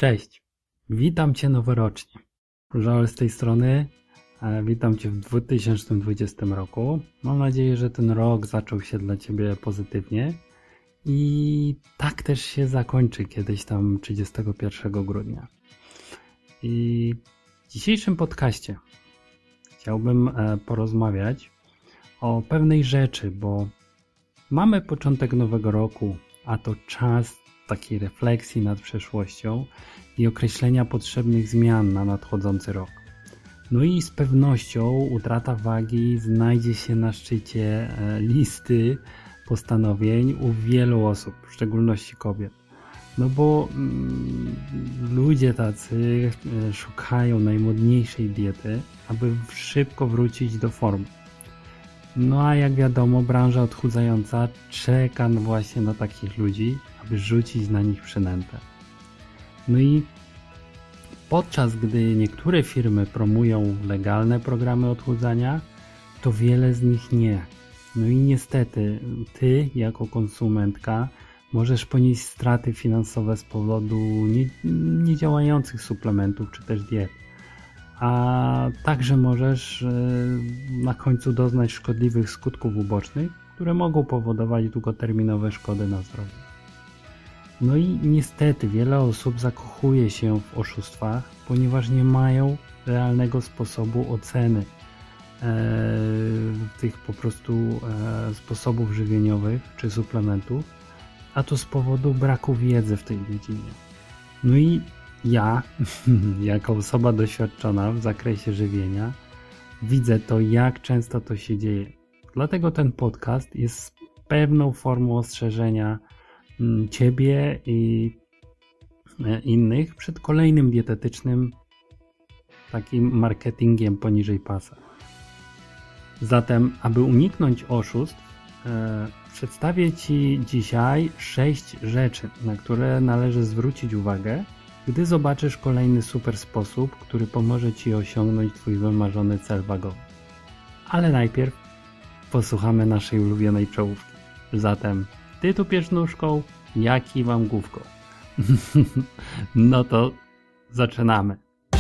Cześć, witam Cię noworocznie. Joel z tej strony, witam Cię w 2020 roku. Mam nadzieję, że ten rok zaczął się dla Ciebie pozytywnie i tak też się zakończy kiedyś tam 31 grudnia. I w dzisiejszym podcaście chciałbym porozmawiać o pewnej rzeczy, bo mamy początek nowego roku, a to czas takiej refleksji nad przeszłością i określenia potrzebnych zmian na nadchodzący rok. No i z pewnością utrata wagi znajdzie się na szczycie listy postanowień u wielu osób, w szczególności kobiet. No bo ludzie tacy szukają najmodniejszej diety, aby szybko wrócić do formy. No a jak wiadomo, branża odchudzająca czeka właśnie na takich ludzi, aby rzucić na nich przynętę. No i podczas gdy niektóre firmy promują legalne programy odchudzania, to wiele z nich nie. No i niestety Ty jako konsumentka możesz ponieść straty finansowe z powodu niedziałających suplementów czy też diet. A także możesz na końcu doznać szkodliwych skutków ubocznych, które mogą powodować długoterminowe szkody na zdrowiu. No i niestety wiele osób zakochuje się w oszustwach, ponieważ nie mają realnego sposobu oceny tych po prostu sposobów żywieniowych czy suplementów, a to z powodu braku wiedzy w tej dziedzinie. No i ja, jako osoba doświadczona w zakresie żywienia, widzę to, jak często to się dzieje. Dlatego ten podcast jest pewną formą ostrzeżenia Ciebie i innych przed kolejnym dietetycznym takim marketingiem poniżej pasa. Zatem, aby uniknąć oszustw, przedstawię Ci dzisiaj 6 rzeczy, na które należy zwrócić uwagę, gdy zobaczysz kolejny super sposób, który pomoże Ci osiągnąć Twój wymarzony cel wagowy. Ale najpierw posłuchamy naszej ulubionej czołówki. Zatem Ty tupiesz nóżką, ja kiwam główką. No to zaczynamy.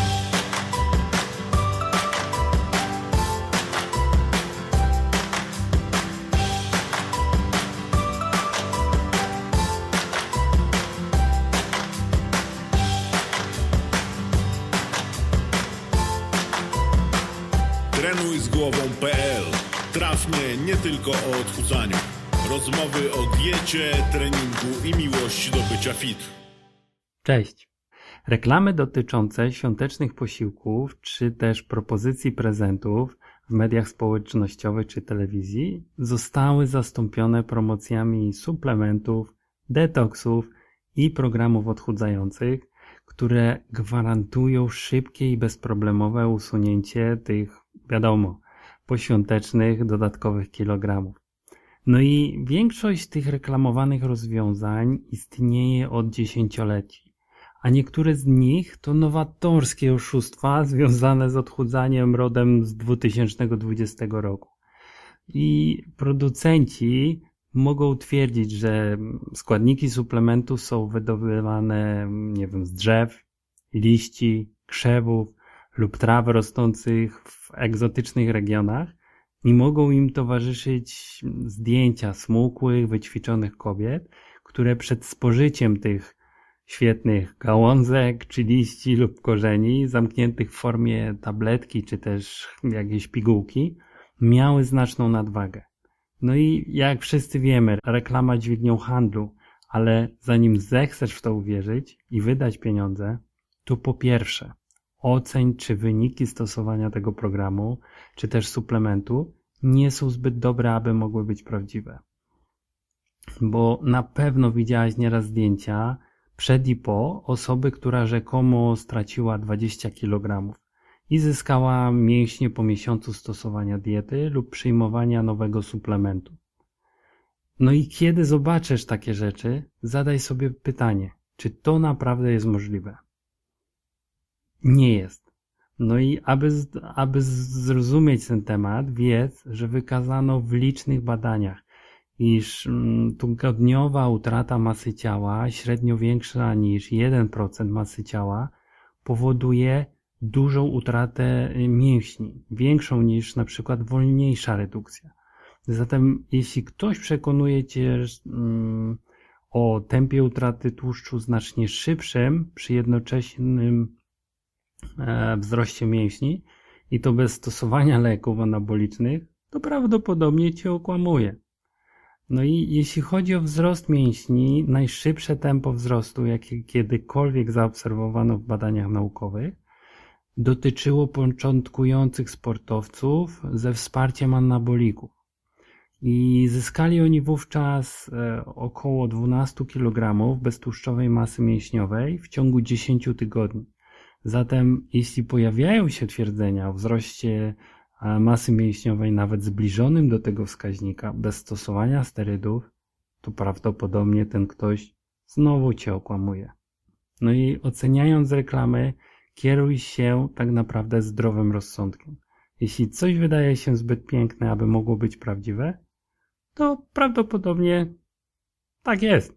Trenujzgłową.pl. Trafnie nie tylko o odchudzaniu. Rozmowy o diecie, treningu i miłości do bycia fit. Cześć. Reklamy dotyczące świątecznych posiłków czy też propozycji prezentów w mediach społecznościowych czy telewizji zostały zastąpione promocjami suplementów, detoksów i programów odchudzających, które gwarantują szybkie i bezproblemowe usunięcie tych, wiadomo, poświątecznych dodatkowych kilogramów. No i większość tych reklamowanych rozwiązań istnieje od dziesięcioleci, a niektóre z nich to nowatorskie oszustwa związane z odchudzaniem rodem z 2020 roku. I producenci mogą twierdzić, że składniki suplementu są wydobywane, z drzew, liści, krzewów lub traw rosnących w egzotycznych regionach i mogą im towarzyszyć zdjęcia smukłych, wyćwiczonych kobiet, które przed spożyciem tych świetnych gałązek czy liści lub korzeni zamkniętych w formie tabletki czy też jakiejś pigułki miały znaczną nadwagę. No i jak wszyscy wiemy, reklama dźwignią handlu, ale zanim zechcesz w to uwierzyć i wydać pieniądze, to po pierwsze oceń, czy wyniki stosowania tego programu, czy też suplementu nie są zbyt dobre, aby mogły być prawdziwe. Bo na pewno widziałaś nieraz zdjęcia przed i po osoby, która rzekomo straciła 20 kg i zyskała mięśnie po miesiącu stosowania diety lub przyjmowania nowego suplementu. No i kiedy zobaczysz takie rzeczy, zadaj sobie pytanie, czy to naprawdę jest możliwe? Nie jest. No i aby zrozumieć ten temat, wiedz, że wykazano w licznych badaniach, iż tygodniowa utrata masy ciała, średnio większa niż 1% masy ciała, powoduje dużą utratę mięśni, większą niż na przykład wolniejsza redukcja. Zatem jeśli ktoś przekonuje Cię o tempie utraty tłuszczu znacznie szybszym przy jednoczesnym wzroście mięśni i to bez stosowania leków anabolicznych, to prawdopodobnie Cię okłamuje. No i jeśli chodzi o wzrost mięśni, najszybsze tempo wzrostu, jakie kiedykolwiek zaobserwowano w badaniach naukowych, dotyczyło początkujących sportowców ze wsparciem anabolików. I zyskali oni wówczas około 12 kg beztłuszczowej masy mięśniowej w ciągu 10 tygodni. Zatem jeśli pojawiają się twierdzenia o wzroście masy mięśniowej nawet zbliżonym do tego wskaźnika bez stosowania sterydów, to prawdopodobnie ten ktoś znowu Cię okłamuje. No i oceniając reklamy, kieruj się tak naprawdę zdrowym rozsądkiem. Jeśli coś wydaje się zbyt piękne, aby mogło być prawdziwe, to prawdopodobnie tak jest.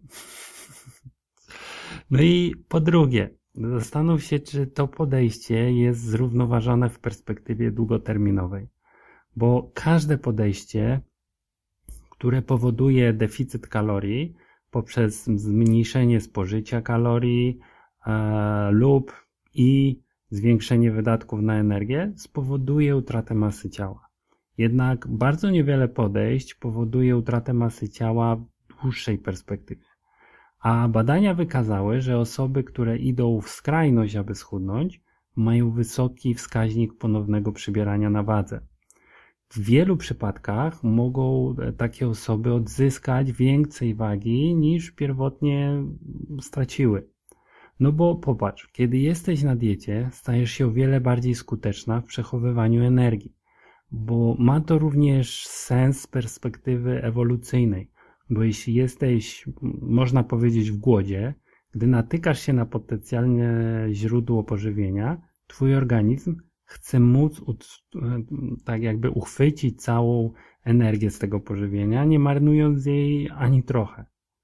No i po drugie, zastanów się, czy to podejście jest zrównoważone w perspektywie długoterminowej. Bo każde podejście, które powoduje deficyt kalorii poprzez zmniejszenie spożycia kalorii lub i zwiększenie wydatków na energię, spowoduje utratę masy ciała. Jednak bardzo niewiele podejść powoduje utratę masy ciała w dłuższej perspektywie. A badania wykazały, że osoby, które idą w skrajność, aby schudnąć, mają wysoki wskaźnik ponownego przybierania na wadze. W wielu przypadkach mogą takie osoby odzyskać więcej wagi niż pierwotnie straciły. No bo popatrz, kiedy jesteś na diecie, stajesz się o wiele bardziej skuteczna w przechowywaniu energii, bo ma to również sens z perspektywy ewolucyjnej, bo jeśli jesteś, można powiedzieć, w głodzie, gdy natykasz się na potencjalne źródło pożywienia, twój organizm chce móc tak jakby uchwycić całą energię z tego pożywienia, nie marnując jej ani trochę.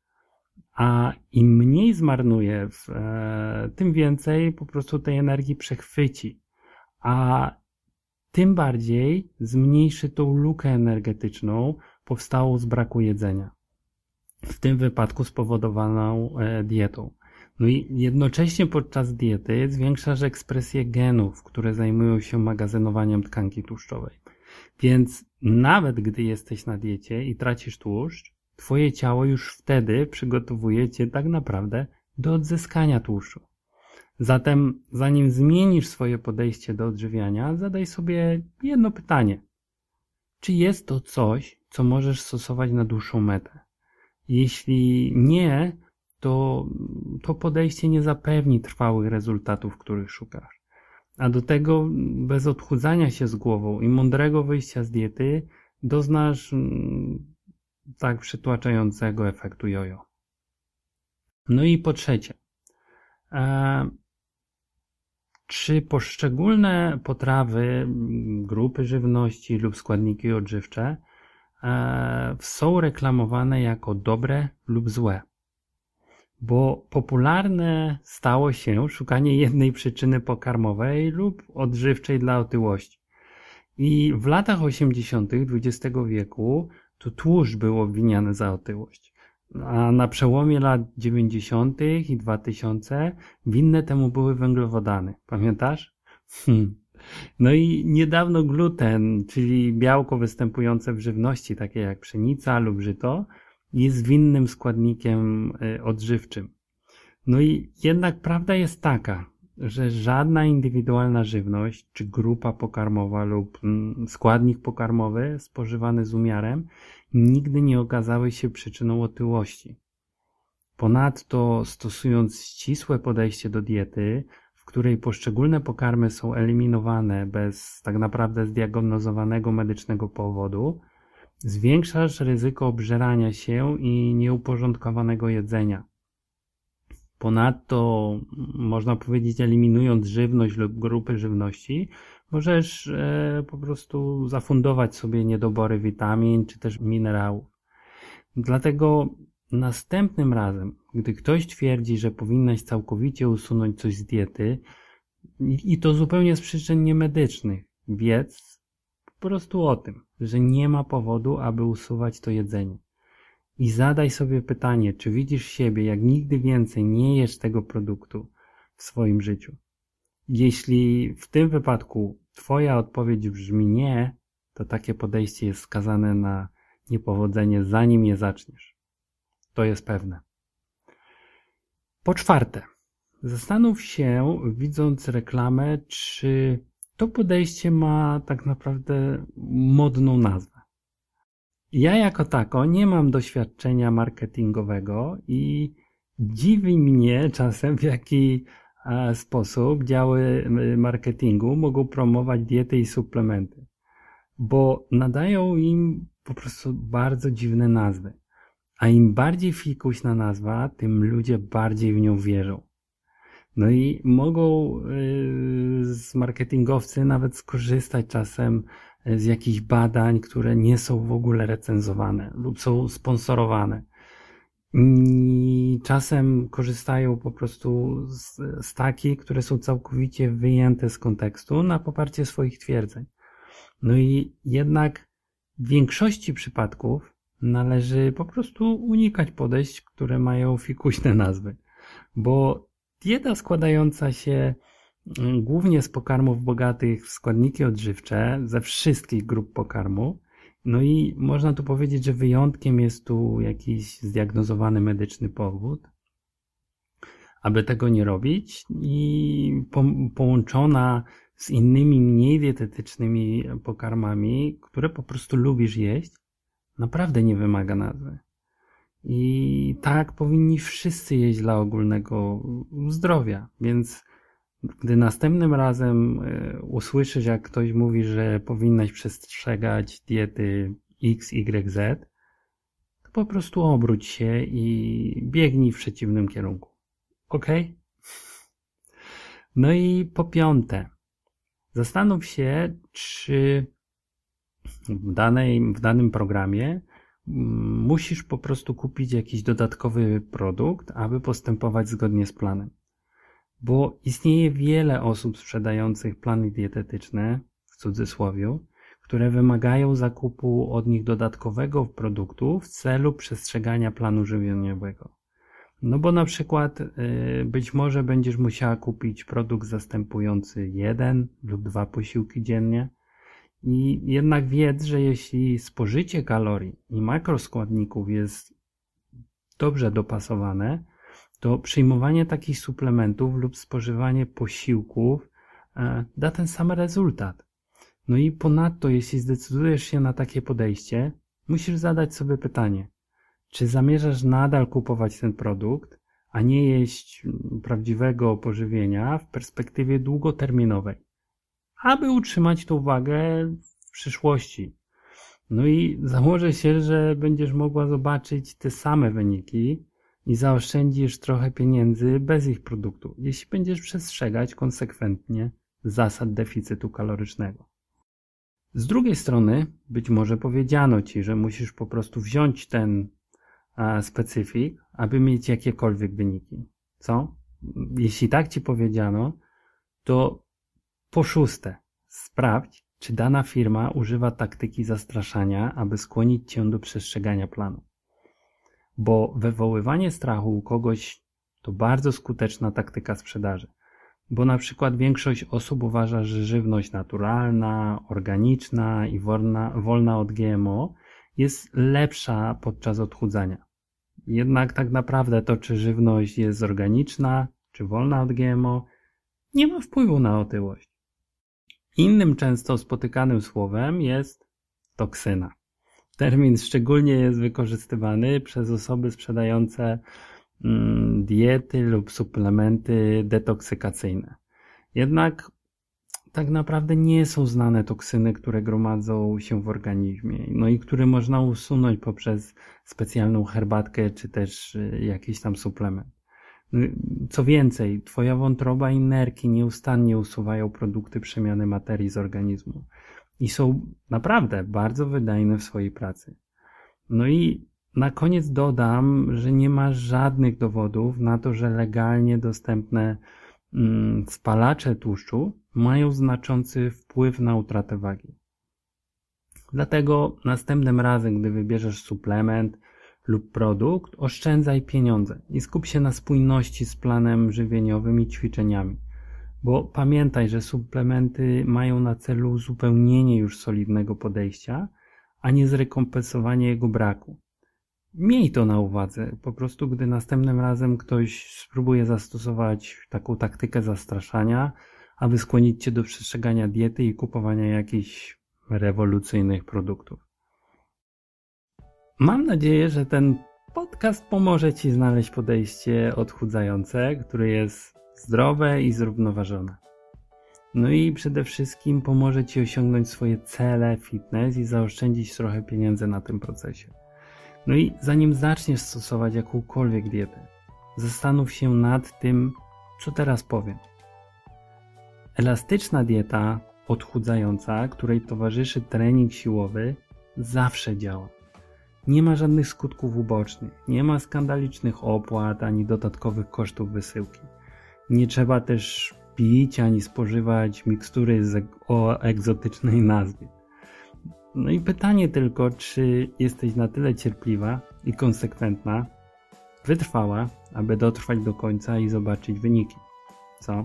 A im mniej zmarnuje, tym więcej po prostu tej energii przechwyci, a tym bardziej zmniejszy tą lukę energetyczną powstałą z braku jedzenia. W tym wypadku spowodowaną dietą. No i jednocześnie podczas diety zwiększasz ekspresję genów, które zajmują się magazynowaniem tkanki tłuszczowej. Więc nawet gdy jesteś na diecie i tracisz tłuszcz, twoje ciało już wtedy przygotowuje cię tak naprawdę do odzyskania tłuszczu. Zatem zanim zmienisz swoje podejście do odżywiania, zadaj sobie jedno pytanie. Czy jest to coś, co możesz stosować na dłuższą metę? Jeśli nie, to podejście nie zapewni trwałych rezultatów, których szukasz. A do tego bez odchudzania się z głową i mądrego wyjścia z diety doznasz tak przytłaczającego efektu jojo. No i po trzecie, czy poszczególne potrawy, grupy żywności lub składniki odżywcze są reklamowane jako dobre lub złe? Bo popularne stało się szukanie jednej przyczyny pokarmowej lub odżywczej dla otyłości. I w latach 80. XX wieku to tłuszcz był obwiniany za otyłość. A na przełomie lat 90. i 2000 winne temu były węglowodany. Pamiętasz? No i niedawno gluten, czyli białko występujące w żywności, takie jak pszenica lub żyto, jest winnym składnikiem odżywczym. No i jednak prawda jest taka, że żadna indywidualna żywność, czy grupa pokarmowa lub składnik pokarmowy spożywany z umiarem nigdy nie okazały się przyczyną otyłości. Ponadto stosując ścisłe podejście do diety, w której poszczególne pokarmy są eliminowane bez tak naprawdę zdiagnozowanego medycznego powodu, zwiększasz ryzyko obżerania się i nieuporządkowanego jedzenia. Ponadto, można powiedzieć, eliminując żywność lub grupy żywności, możesz po prostu zafundować sobie niedobory witamin czy też minerałów. Dlatego następnym razem, gdy ktoś twierdzi, że powinnaś całkowicie usunąć coś z diety i to zupełnie z przyczyn niemedycznych, wiedz po prostu o tym, że nie ma powodu, aby usuwać to jedzenie. I zadaj sobie pytanie, czy widzisz siebie, jak nigdy więcej nie jesz tego produktu w swoim życiu. Jeśli w tym wypadku twoja odpowiedź brzmi nie, to takie podejście jest skazane na niepowodzenie, zanim je zaczniesz. To jest pewne. Po czwarte, zastanów się, widząc reklamę, czy to podejście ma tak naprawdę modną nazwę. Ja jako tako nie mam doświadczenia marketingowego i dziwi mnie czasem, w jaki sposób działy marketingu mogą promować diety i suplementy, bo nadają im po prostu bardzo dziwne nazwy. A im bardziej fikuśna nazwa, tym ludzie bardziej w nią wierzą. No i mogą marketingowcy nawet skorzystać czasem z jakichś badań, które nie są w ogóle recenzowane lub są sponsorowane. I czasem korzystają po prostu z takich, które są całkowicie wyjęte z kontekstu na poparcie swoich twierdzeń. No i jednak w większości przypadków należy po prostu unikać podejść, które mają fikuśne nazwy, bo dieta składająca się głównie z pokarmów bogatych w składniki odżywcze ze wszystkich grup pokarmu, no i można tu powiedzieć, że wyjątkiem jest tu jakiś zdiagnozowany medyczny powód, aby tego nie robić, i połączona z innymi mniej dietetycznymi pokarmami, które po prostu lubisz jeść, naprawdę nie wymaga nazwy. I tak powinni wszyscy jeść dla ogólnego zdrowia, więc gdy następnym razem usłyszysz, jak ktoś mówi, że powinnaś przestrzegać diety X, Y, Z, to po prostu obróć się i biegnij w przeciwnym kierunku. Ok? No i po piąte, zastanów się, czy w danym programie musisz po prostu kupić jakiś dodatkowy produkt, aby postępować zgodnie z planem. Bo istnieje wiele osób sprzedających plany dietetyczne, w cudzysłowiu, które wymagają zakupu od nich dodatkowego produktu w celu przestrzegania planu żywieniowego. No bo na przykład być może będziesz musiała kupić produkt zastępujący 1 lub 2 posiłki dziennie, i jednak wiedz, że jeśli spożycie kalorii i makroskładników jest dobrze dopasowane, to przyjmowanie takich suplementów lub spożywanie posiłków da ten sam rezultat. No i ponadto, jeśli zdecydujesz się na takie podejście, musisz zadać sobie pytanie, czy zamierzasz nadal kupować ten produkt, a nie jeść prawdziwego pożywienia w perspektywie długoterminowej, aby utrzymać tą wagę w przyszłości. No i założę się, że będziesz mogła zobaczyć te same wyniki i zaoszczędzisz trochę pieniędzy bez ich produktu, jeśli będziesz przestrzegać konsekwentnie zasad deficytu kalorycznego. Z drugiej strony, być może powiedziano ci, że musisz po prostu wziąć ten specyfik, aby mieć jakiekolwiek wyniki. Co? Jeśli tak ci powiedziano, to po szóste, sprawdź, czy dana firma używa taktyki zastraszania, aby skłonić cię do przestrzegania planu. Bo wywoływanie strachu u kogoś to bardzo skuteczna taktyka sprzedaży. Bo na przykład większość osób uważa, że żywność naturalna, organiczna i wolna od GMO jest lepsza podczas odchudzania. Jednak tak naprawdę to, czy żywność jest organiczna, czy wolna od GMO, nie ma wpływu na otyłość. Innym często spotykanym słowem jest toksyna. Termin szczególnie jest wykorzystywany przez osoby sprzedające diety lub suplementy detoksykacyjne. Jednak tak naprawdę nie są znane toksyny, które gromadzą się w organizmie, no i które można usunąć poprzez specjalną herbatkę czy też jakiś tam suplement. Co więcej, twoja wątroba i nerki nieustannie usuwają produkty przemiany materii z organizmu i są naprawdę bardzo wydajne w swojej pracy. No i Na koniec dodam, że nie ma żadnych dowodów na to, że legalnie dostępne spalacze tłuszczu mają znaczący wpływ na utratę wagi. Dlatego następnym razem, gdy wybierzesz suplement lub produkt, oszczędzaj pieniądze i skup się na spójności z planem żywieniowym i ćwiczeniami. Bo pamiętaj, że suplementy mają na celu uzupełnienie już solidnego podejścia, a nie zrekompensowanie jego braku. Miej to na uwadze, po prostu gdy następnym razem ktoś spróbuje zastosować taką taktykę zastraszania, aby skłonić Cię do przestrzegania diety i kupowania jakichś rewolucyjnych produktów. Mam nadzieję, że ten podcast pomoże Ci znaleźć podejście odchudzające, które jest zdrowe i zrównoważone. No i przede wszystkim pomoże Ci osiągnąć swoje cele fitness i zaoszczędzić trochę pieniędzy na tym procesie. No i zanim zaczniesz stosować jakąkolwiek dietę, zastanów się nad tym, co teraz powiem. Elastyczna dieta odchudzająca, której towarzyszy trening siłowy, zawsze działa. Nie ma żadnych skutków ubocznych, nie ma skandalicznych opłat ani dodatkowych kosztów wysyłki. Nie trzeba też pić ani spożywać mikstury o egzotycznej nazwie. No i pytanie tylko, czy jesteś na tyle cierpliwa i konsekwentna, wytrwała, aby dotrwać do końca i zobaczyć wyniki. Co?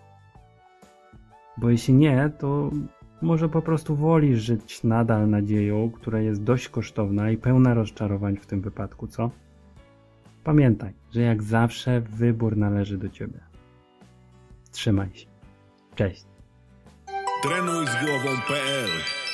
Bo jeśli nie, to może po prostu wolisz żyć nadal nadzieją, która jest dość kosztowna i pełna rozczarowań w tym wypadku, co? Pamiętaj, że jak zawsze wybór należy do Ciebie. Trzymaj się. Cześć. Trenujzgłową.pl